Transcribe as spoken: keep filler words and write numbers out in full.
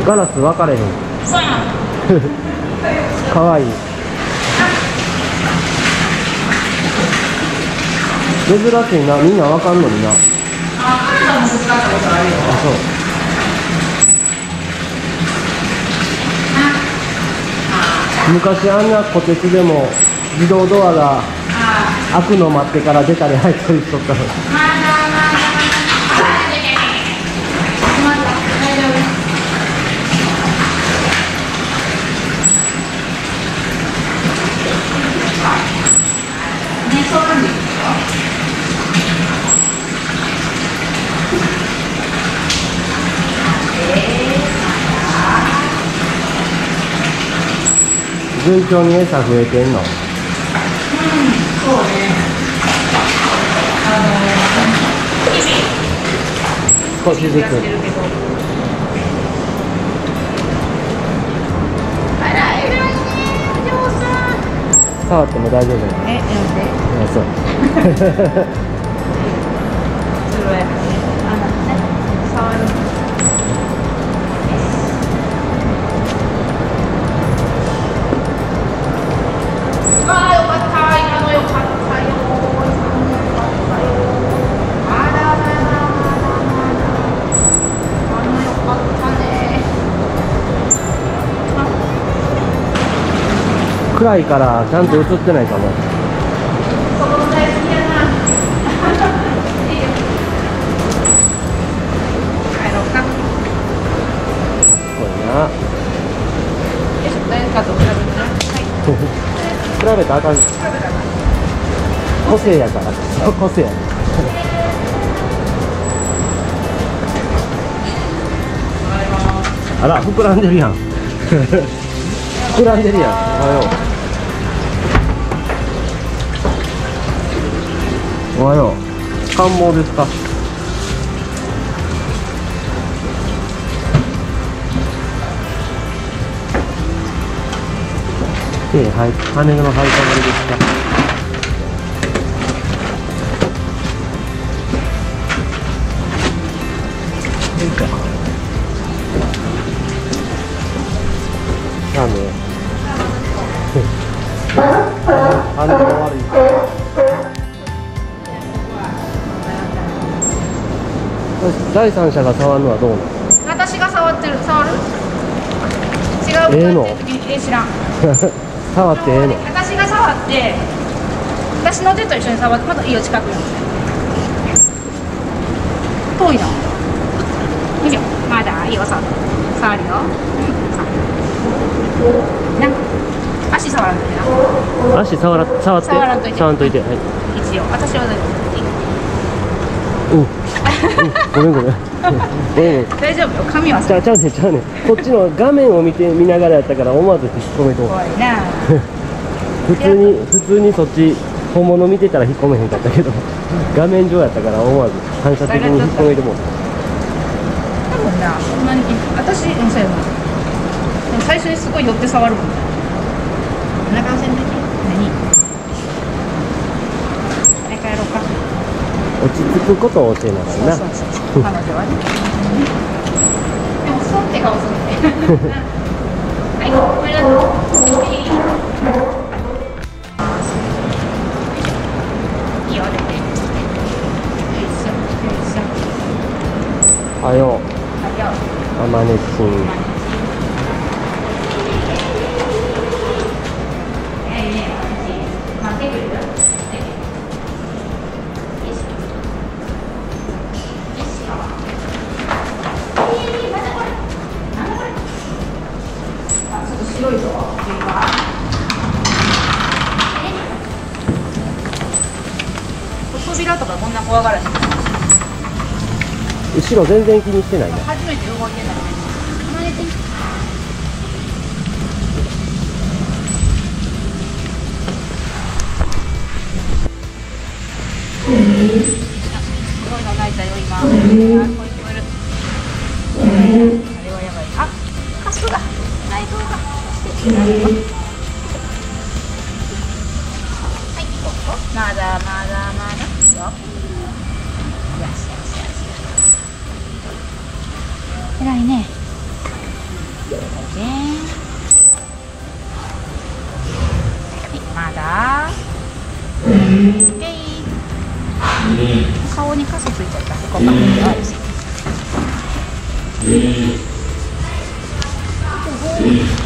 ガラス分かれへん。 そうやん。 かわいい。珍しいな、みんな分かんのにな。 あ、あんたも使ったことあるよ。 あ、そう。昔あんなこてつでも自動ドアが開くの待ってから出たり入ったりしとったの。順調に餌増えてんの？うん、そうね。あのー、 少しずつ。 あら、偉いね、お嬢さん。 触っても大丈夫なの？ え、やめて。 あ、そう。 それはやっぱね、あのね、触る。 暗いからちゃんと映ってないかも。そうやな。比べたらあかん。個性やから。個性や。あら、膨らんでるやん。膨らんでるやん。おはよう。おはよう。感冒ですか？ええ、はい、羽の生えたがりですか？ラーメン。羽が悪い。第三者が触るのはどうなの？ 私が触ってる、触る？違う。 ええの？ え、知らん。 触ってええの？ 私が触って、私の手と一緒に触って、またいいよ、近くに。遠いの。いいよ、まだいいよ、触る。触るよ。なんか、足触らんといてな。 足触ら、触って。 触らんといて。 触らんといて、はい。 一応、私は。 うん。ごめんごめん。 大丈夫よ、髪は。 ちゃうちゃうねちゃうね。こっちの画面を見て見ながらやったから思わず引っ込めと。 怖いな。 普通に普通にそっち本物見てたら引っ込めへんかったけど、画面上やったから思わず反射的に引っ込めても。 多分な、そんなに私のせいだな。でも最初にすごい寄って触るもん。お腹のせんとき。何？あれからやろうか。 落ち着くことを教えながらな。 そうそうそう。彼女はね。でもそって顔するね。はい、これだと。いいよ、出て。よいしょ、よいしょ。 おはよう。 おはよう。 アマネシン。 ええ、待ってくるよ。白いぞ。扉とかこんな怖がらない。 後ろ全然気にしてないね。 初めて動いてないね。すごいの泣いたよ今。あ、これ聞こえる。あれはやばい。あ、カスが内臓がしてないよ。まだまだまだよ。よしよしよし。偉いね。 足ついちゃった。ここかもしれないし。